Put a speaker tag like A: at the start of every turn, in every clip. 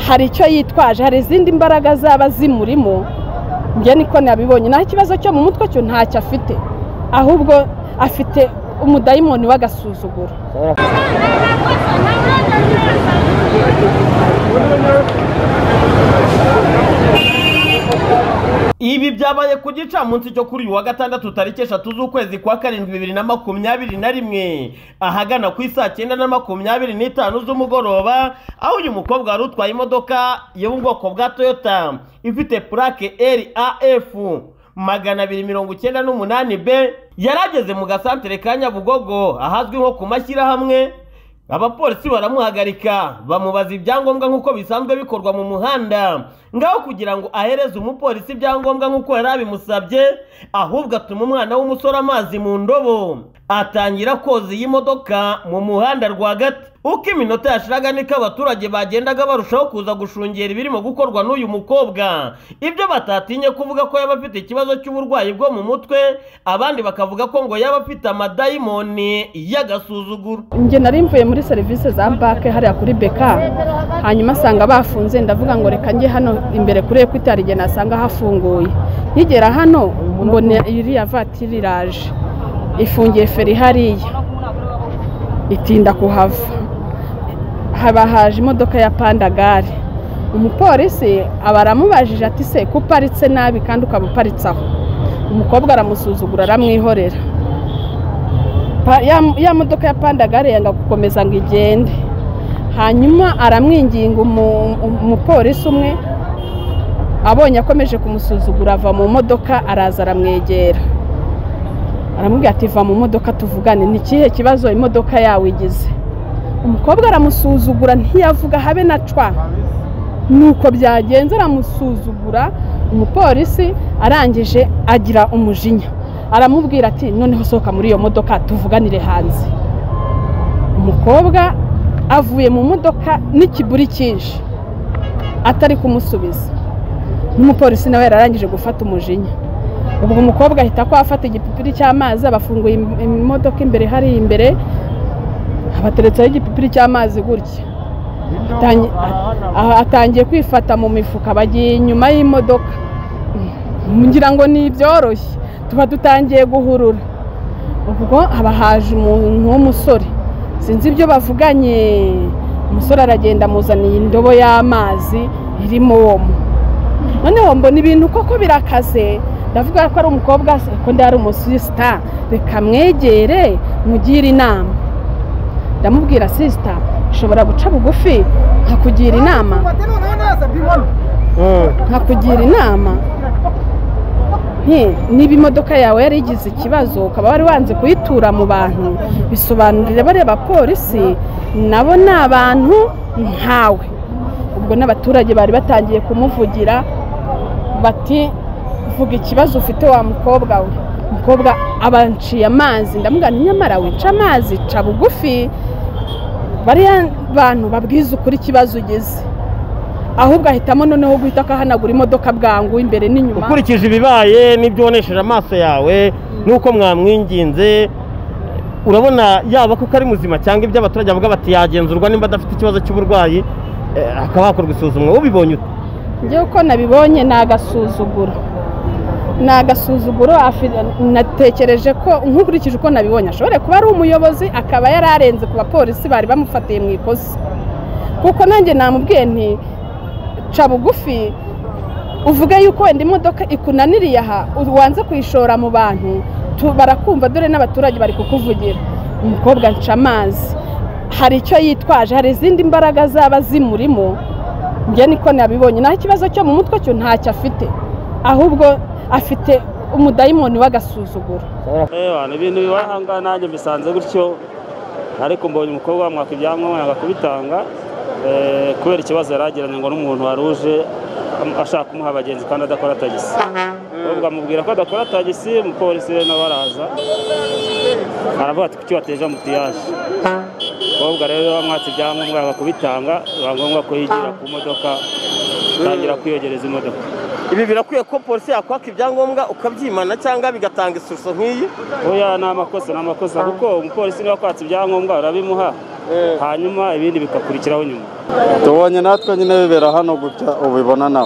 A: hari icyo yitwaje, hari izindi mbaraga zaba zimurimo. Njye niko nabibonye, nta kibazo cyo mu mutwe cyo ntacyo afite, ahubwo afite umudayimoni w'agasuzuguro.
B: Ibi byabaye ku gicamunsi cyo kuri uyu wa gatandatu tariki 3 z'ukwezi kwa 7 2021 ahagana ku isaa 9:25 z'umugoroba, aho uyu mukobwa wari utwaye imodoka yo mu bwoko bwa Toyota ifite plaque RAF 298B yarageze mu gasantere ka Nyabugogo ahazwi nko ku mashyirahamwe. Abapolisi baramuhagarika bamubaza ibyangombwa nk'uko bisanzwe bikorwa mu muhanda, ngaho kugira ngo ahereze umupolisi ibyangombwa nk'uko yari abimusabye, ahubwo atuma umwana w'umusore amazi mu ndobo atangira koza iyi modoka mu muhanda rwagati. Uko iminota yashiraga niko abaturage bagendaga barushaho kuza gushungera ibirimo gukorwa n'uyu mukobwa, ibyo batatinye kuvuga ko yaba afite ikibazo cy'uburwayi bwo mu mutwe, abandi bakavuga ko ngo yaba afite amadayimoni y'agasuzuguro.
A: Nge nari mvuye muri serivisi za banke hariya kuri Beka, hanyuma asanga bafunze, ndavuga ngo reka nge hano imbere kuri Equity nge nasanga hafunguye. Nkigera hano mbona iriya vatiri iraje ifungiye feri hariya itinda kuhava, haba haje imodoka ya Pandagare. Umupolisi abaramubajije ati se kuparitse nabi kandi ukabuparitse aho? Umukobwa aramusuzugura aramwihorera. Ya modoka ya Pandagare yanga gukomeza ngo igende, hanyuma aramwinginga umupolisi umwe, abonye akomeje kumusuzugura ava mu modoka, araza aramwegera aramubwira ati va mu modoka tuvugane, ni kihe kibazo imodoka yawe igize? Umukobwa aramusuzugura ntiyavuga habe na cwa, nuko byagenze aramusuzugura. Umupolisi arangije agira umujinya, aramubwira ati noneho sohoka muri iyo modoka tuvuganire hanze. Umukobwa avuye mu modoka n'ikiburi cyinshi atari kumusubiza, n'umupolisi nawe yararangije gufata umujinya. Ubwo umukobwa ahita ko afata igipipiri cy'amazi, abafunguye imodoka imbere hari imbere, abateretseho igipipiri cy'amazi gutya, atangiye kwifata mu mifuka. Bagiye inyuma y'imodoka, ngira ngo ni ibyoroshye, tuba dutangiye guhurura. Ubwo haba haje umuntu w'umusore, sinzi ibyo bavuganye. Umusore aragenda amuzaniye indobo y'amazi irimo womo. Noneho mbona ibintu koko birakaze, ndavuga ko ari umukobwa se ko ndi ari umusista, reka mwegere mugire inama. Ndamubwira sister, ushobora guca bugufi nkakugira inama? Nkakugira inama? Niba imodoka yawe yari igize ikibazo ukaba wari wanze kuyitura mu bantu, bisobanurire bareba polisi nabo ni abantu nkawe. Ubwo n'abaturage bari batangiye kumuvugira bati vuga ikibazo ufite wa mukobwa we. Umukobwa abanciye amazi, ndamubwira nyamara wica amazi ca bugufi, bariya bantu babwiza ukuri ikibazo ugeze, ahubwo ahitamo noneho guhita kahanagura imodoka bwangu imbere n'inyuma.
B: Ukurikije ibibaye n'ibyo wonesheje amaso yawe nuko mwamwinginze, urabona yaba ko ari muzima cyangwa ibyo abaturage bavuga bati yagenzurwa nimba adafite ikibazo cy'uburwayi akaba hakorwa isuzumwa, ubibonye ute?
A: Nge uko nabibonye nagasuzuguro, natekereje ko nkurikije uko nabibonye ashobora kuba ari umuyobozi akaba yararenze ku bapolisi bari bamufatiye mu ikosa. Kuko nanjye namubwiye nti ca bugufi uvuga yuko wenda imodoka ikunaniriye aha wanze kuyishora mu bantu, barakumva dore n'abaturage bari kukuvugira. Umukobwa nca amazi, hari icyo yitwaje, hari izindi mbaraga zaba zimurimo. Nge niko nabibonye, nta kibazo cyo mu mutwe cyo ntacyo afite, ahubwo afite umudayimoni w'agasuzuguro.
C: Ibintu bibahanga nanjye bisanze gutyo, ariko mbonye umukobwa wamwaka ibyangombwa yanga kubitanga kubera ikibazo yaragiranye ngo n'umuntu waruje ashaka kumuha abagenzi kandi adakora tagisi. Ubwo amubwira ko adakora tagisi, umupolisi rero nawe araza aravuga ati kuki wateje amutiyaje. Ubwo rero bamwatse ibyangombwa yanga kubitanga, biba ngombwa ko yigira ku modoka atangira kwiyogereza imodoka.
B: ibi birakwiye ko polisi yakwaka ibyangombwa ukabyimana cyangwa bigatanga ishusho nk'iyi?
C: Oya, ni amakosa kuko umupolisi niba akwatse ibyangombwa urabimuha hanyuma ibindi bikakurikiraho nyuma.
D: Tubonye natwe nyine bibera hano gutya ubibona nabo.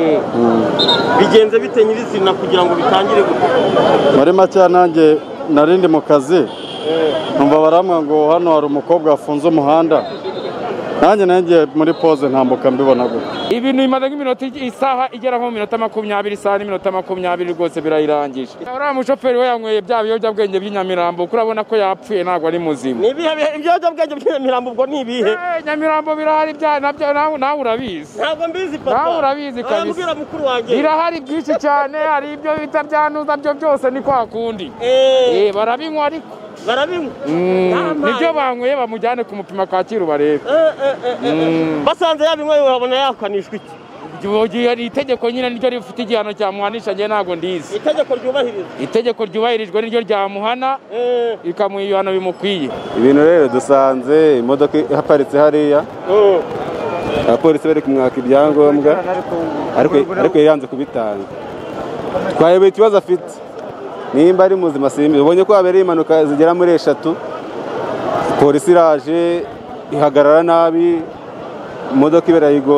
B: Bigenze bite nyirizina kugira ngo bitangire gute?
D: Muri make nanjye narindi mu kazi numva baramwa ngo hano hari umukobwa afunze umuhanda, nanjye muri pause ntambuka mbibona gutya.
E: Ibintu bimaze nk'iminota isaha igera nko mu minota 20, isaha n'iminota 20 rwose birayirangije. Uriya mushoferi we yanyweye bya biyobyabwenge by'inyamirambo, kurabona ko yapfuye ntabwo ari muzima.
B: Nibihe ibiyobyabwenge by'inyamirambo ubwo nibihe?
E: Nyamirambo birahari nabyo nawe urabizi.
B: Ntabwo mbizi papa.
E: Nawe urabizi kabisa.
B: Ambwira mukuru wanjye.
E: Birahari byinshi cyane, hari ibyo bita byanuza byo byose ni kwa kundi. Barabinywa ariko
B: barabinywa.
E: Nibyo banyweye bamujyane kumupima Kacyiru barebe.
B: Basanze yabinywa babona yakanishwa iki?
E: Ari itegeko nyine niryo rifite igihano cyamuhanisha, njye ntabwo ndizi. Itegeko ryubahirijwe niryo ryamuhana ikamuha ibihano bimukwiye.
D: Ibintu rero dusanze imodoka ihaparitse hariya, abapolisi bari kumwaka ibyangombwa ariko yanze kubitanga. Twayobeye ikibazo afite, nimba ari muzima simbi. Ubonye ko habereye impanuka zigera muri 3, polisi iraje ihagarara nabi, imodoka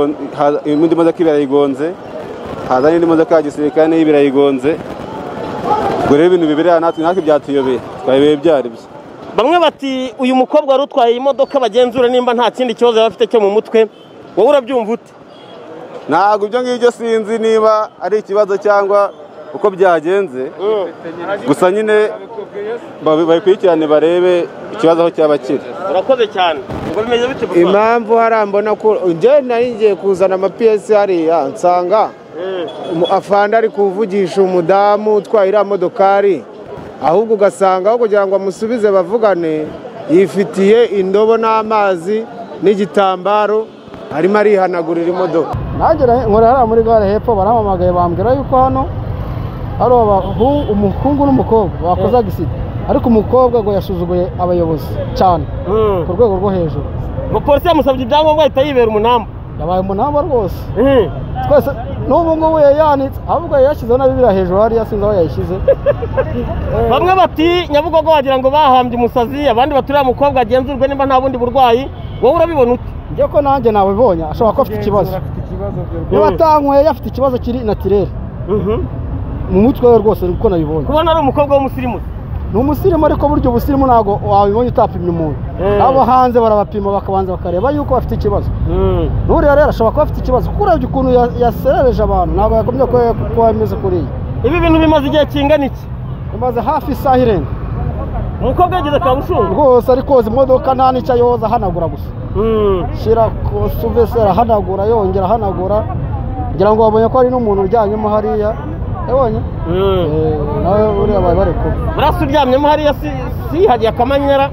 D: ibirayigonze, haza n'indi modoka ya gisirikare nayo ibirayigonze. Ubwo rero ibintu bibiri natwe byatuyobeye, twayobeye byari byo.
B: Bamwe bati uyu mukobwa wari utwaye imodoka bagenzura nimba nta kindi kibazo yaba afite cyo mu mutwe, wowe urabyumva ute?
D: Ntabwo ibyo ngibyo sinzi niba ari ikibazo cyangwa uko byagenze, gusa nyine babikurikirane barebe ikibazo aho cyaba kiri.
B: Urakoze cyane. Ngo bimeze bite papa?
F: Impamvu harambona ko nje nari ngiye kuzana amapiyesi hariya nsanga afanda ari kuvugisha umudamu utwaye iriya modokari, ahubwo ugasanga aho kugira ngo amusubize bavugane yifitiye indobo n'amazi n'igitambaro arimo arihanagurira imodoka.
G: Nagera nkora hariya muri gare hepfo barampamagaye bambwira yuko hano hari umuhungu n'umukobwa bakoze agisida, ariko umukobwa ngo yasuzuguye abayobozi cyane ku rwego rwo hejuru.
B: Ngo polisi yamusabye ibyangombwa ahita yibera umunamba.
G: Yabaye umunamba rwose. Twese n'ubu ngubu yanitse, ahubwo yashyizeho na Bibiliya hejuru hariya sinzi aho yayishyize.
B: Bamwe bati Nyabugogo wagira ngo bahambye umusazi, abandi baturiye umukobwa agenzurwe nimba nta bundi burwayi. Wowe urabibona ute?
G: Njye ko nanjye nabibonye ashobora ko afite ikibazo. Niba atanyweye afite ikibazo kiri naturel. Mu mutwe we rwose uko nabibonye.
B: Kubona ari umukobwa w'umusirimu.
G: Ni umusirimu ariko buryo ubusirimu ntago wabibonye utapimye umuntu. Abo hanze barabapima bakabanza bakareba yuko bafite ikibazo. N'uriya rero ashobora kuba afite ikibazo kuko urebye ukuntu yaserereje abantu, ntabwo yakomye ko yameze kuriya.
B: Ibi bintu bimaze igihe kingana iki?
G: Bimaze hafi isaha irenga.
B: Umukobwa yageze kabushungu
G: rwose ari koza imodoka nta nicyo yoza ahanagura gusa. Shira ko suvesera ahanagura yongera ahanagura, ngira ngo babonye ko hari n'umuntu uryanyemo hariya. Ebonye nawe uriya bari ko
B: burasa uryamyemo hariya si hagiye akamanyera.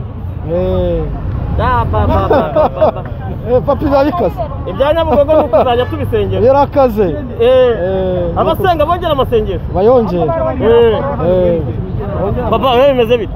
G: Papi babikaze
B: ibya Nyabugogo nuko uzajya tubisengera.
G: Yarakaze.
B: Abasenga bongera amasengesho
G: bayongera.
B: Papa wewe bimeze bite?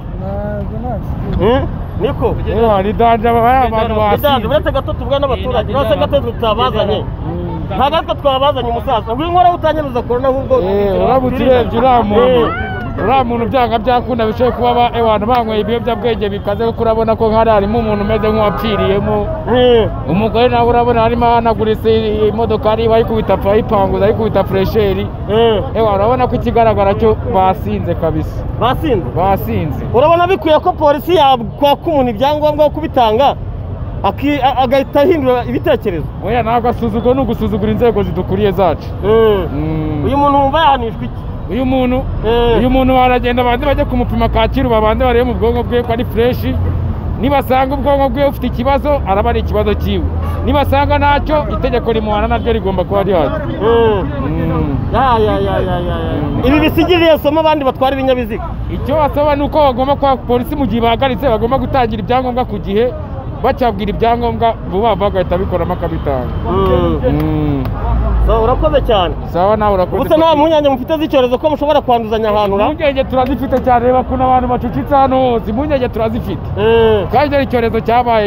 B: Niko
E: ni danje abantu basi.
B: Uretse gato tubwa n'abaturage uretse gato tutabazanye, ntabwo ariko twabazanye umusaza ngo inkora utanyemeza korona ahubwo
E: urabuturebye uriya muntu byanga byakunda bicaye kuba abantu banyweye ibiyobyabwenge bikaze, kuko urabona ko nk'ahari harimo umuntu umeze nk'uwapfiriyemo. Umugore nawe urabona harimo ahanaguritse imodoka ari bayikubita ayipanguza ayikubita furesheri. Urabona ko ikigaragara cyo basinze kabisa. Basinze.
B: Urabona bikwiye ko polisi yakwaka umuntu ibyangombwa kubitanga agahita ahindura ibitekerezo.
E: Oya ntabwo asuzugura, ni ugusuzugura inzego zidukuriye zacu.
B: Uyu muntu wumva yahanishwa iki?
E: Uyu muntu baragenda abandi bajya kumupima Kacyiru babande barebe mu bwonko bwe ko ari fresh. Nibasanga ubwonko bwe ufite ikibazo araba ari ikibazo cyiwe, nibasanga ntacyo itegeko rimuhana naryo rigomba kuba rihari.
B: Ibi bisigiriye somo abandi batwara ibinyabiziga.
E: Icyo basaba ni uko bagomba kwa polisi mu gihe bahagaritse bagomba gutangira ibyangombwa ku gihe, bacyabwira ibyangombwa vuba bagahita bikoramo akabitanga.
B: urakoze cyane.
E: Sawa nawe urakoze.
B: Gusa nta mpungenge mufite z'icyorezo ko mushobora kwanduzanya ahantu ra?
E: Impungenge turazifite cyane, reba kuna abantu bacucitse hano hose, impungenge turazifite. Kandi icyorezo cyabaye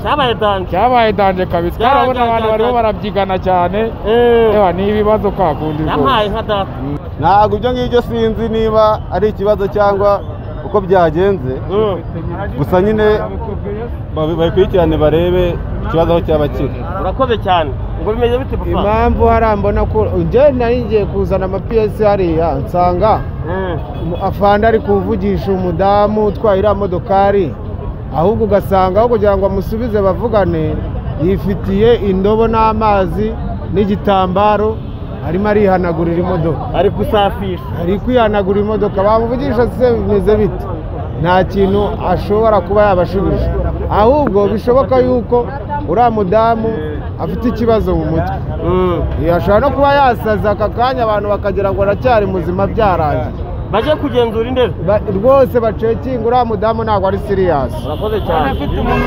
E: danje kabisa. Karabona abantu bariho barabyigana cyane. Ewa ni ibibazo kakundi.
B: Yampaye nka data.
D: Ntabwo ibyo ngibyo sinzi niba ari ikibazo cyangwa uko byagenze. Gusa nyine babikurikirane barebe ikibazo aho cyaba kiri.
B: Urakoze cyane. Ngo bimeze bite papa?
F: Impamvu harambona ko nje nari ngiye kuzana amapiyesi hariya nsanga afanda ari kuvugisha umudamu utwaye iriya modokari, ahubwo ugasanga aho kugira ngo amusubize bavugane yifitiye indobo n'amazi n'igitambaro arimo arihanagurira imodoka,
B: ari gusafisha,
F: ari kwihanagura imodoka. Bamuvugisha se bimeze bite? Nta kintu ashobora kuba yabashubije, ahubwo bishoboka yuko uriya mudamu afite ikibazo mu mutwe. Ashobora no kuba yasaza aka kanya abantu bakagira ngo aracyari muzima byarangiye.
B: Baje kugenzura indero
F: rwose bacekinga uriya mudamu ntabwo ari siriyasi.
B: Urakoze cyane.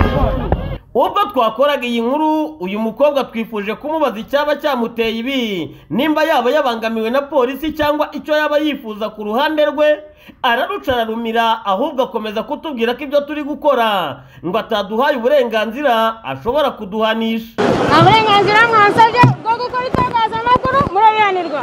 B: Ubwo twakoraga iyi nkuru uyu mukobwa twifuje kumubaza icyaba cyamuteye ibi, nimba yaba yabangamiwe na polisi cyangwa icyo yaba yifuza ku ruhande rwe. Ararucararumira ahubwo akomeza kutubwira ko ibyo turi gukora ngo ataduhaye uburenganzira ashobora kuduhanisha.
H: Nta burenganzira mwansabye bwo gukora itangazamakuru murabihanirwa.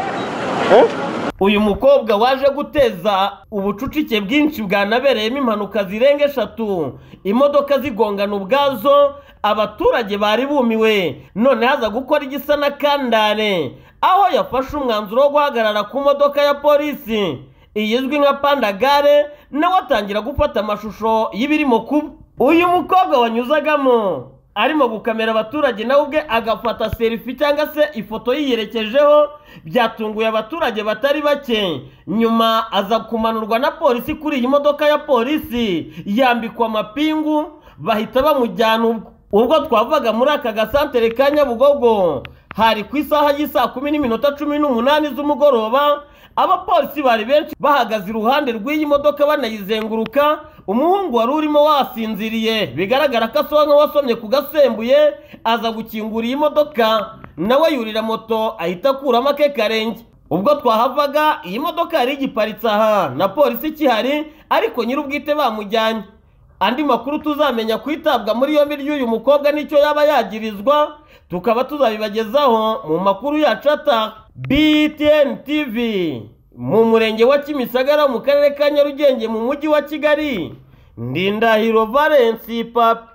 B: Uyu mukobwa waje guteza ubucucike bwinshi bwanabereyemo impanuka zirenga 3, imodoka zigongana ubwazo, abaturage bari bumiwe, none haza gukora igisa na kandare aho yafashe umwanzuro wo guhagarara ku modoka ya polisi iyizwi nka pandagare, nawe atangira gufata amashusho y'ibirimo kuba. Uyu mukobwa wanyuzagamo arimo gukamera abaturage nawe ubwe agafata selfie cyangwa se ifoto yiyerekejeho, byatunguye abaturage batari bake. Nyuma aza kumanurwa na polisi kuri iyi modoka ya polisi, yambikwa amapingu, bahita bamujyana. Ubwo twavaga muri aka gasantere ka Nyabugogo hari ku isaha y'isa 10:18 z'umugoroba, abapolisi bari benshi bahagaze iruhande rw'iyi modoka banayizenguruka. Umuhungu wari urimo wasinziriye, bigaragara ko asa nk'uwasomye ku gasembuye, aza gukingura iyi modoka, nawe yurira moto ahita akuramo ake karenge. Ubwo twahavaga iyi modoka yari igiparitse aha na polisi ikihari, ariko nyir'ubwite bamujyanye. Andi makuru tuzamenya kwitabwa muri yombi ry'uyu mukobwa n'icyo yaba yagirizwa, tukaba tuzabibagezaho mu makuru yacu ataha. BTN TV mu murenge wa Kimisagara mu karere ka Nyarugenge mu mujyi wa Kigali. Ndindahiro Valence Papi.